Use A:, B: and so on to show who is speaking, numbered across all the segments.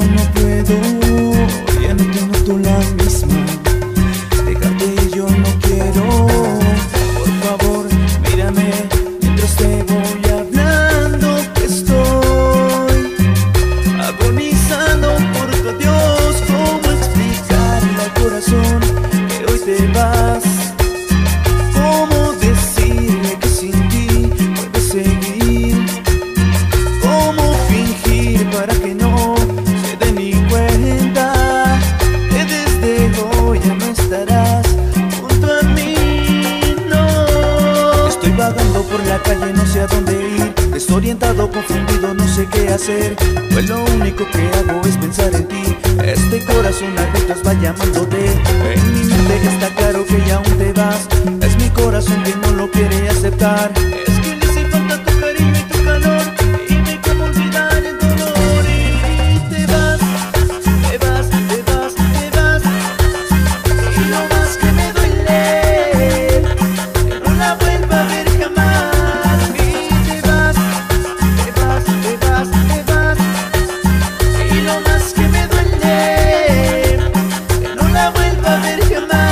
A: no puedo, ya no te noto la misma. Dejarte yo no quiero, por favor, mírame mientras te voy hablando que estoy agonizando por tu adiós. ¿Cómo explicarle al corazón que hoy te vas? ¿Cómo decirle que sin ti puedes seguir? ¿Cómo fingir para que no se dé ni cuenta que desde hoy ya no estarás junto a mí? No. Estoy vagando por la calle, no sé a dónde ir, desorientado, confundido, no sé qué hacer. Pues lo único que hago es pensar en ti. Este corazón a gritos va llamándote. En mi mente está claro que ya aún te vas. Es mi corazón que no lo quiere aceptar. Es que le hace falta tu cariño y tu calor. Dime cómo olvidar el dolor. Y te vas, te vas, te vas, te vas. Y lo más que me duele, que no la vuelva a ver jamás. Y te vas, te vas, te vas, te vas. Y lo más que me duele, que no la vuelva a ver jamás.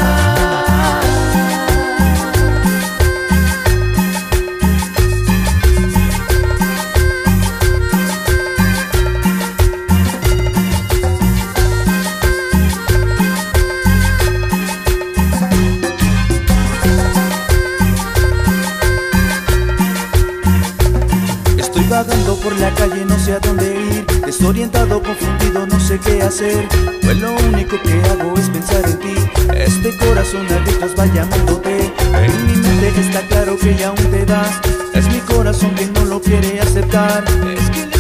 A: Estoy vagando por la calle, no sé a dónde ir, desorientado, confundido, no sé qué hacer. Pues lo único que hago es pensar en ti. Este corazón a gritos va llamándote. En mi mente está claro que ya aún te vas. Es mi corazón que no lo quiere aceptar. Es que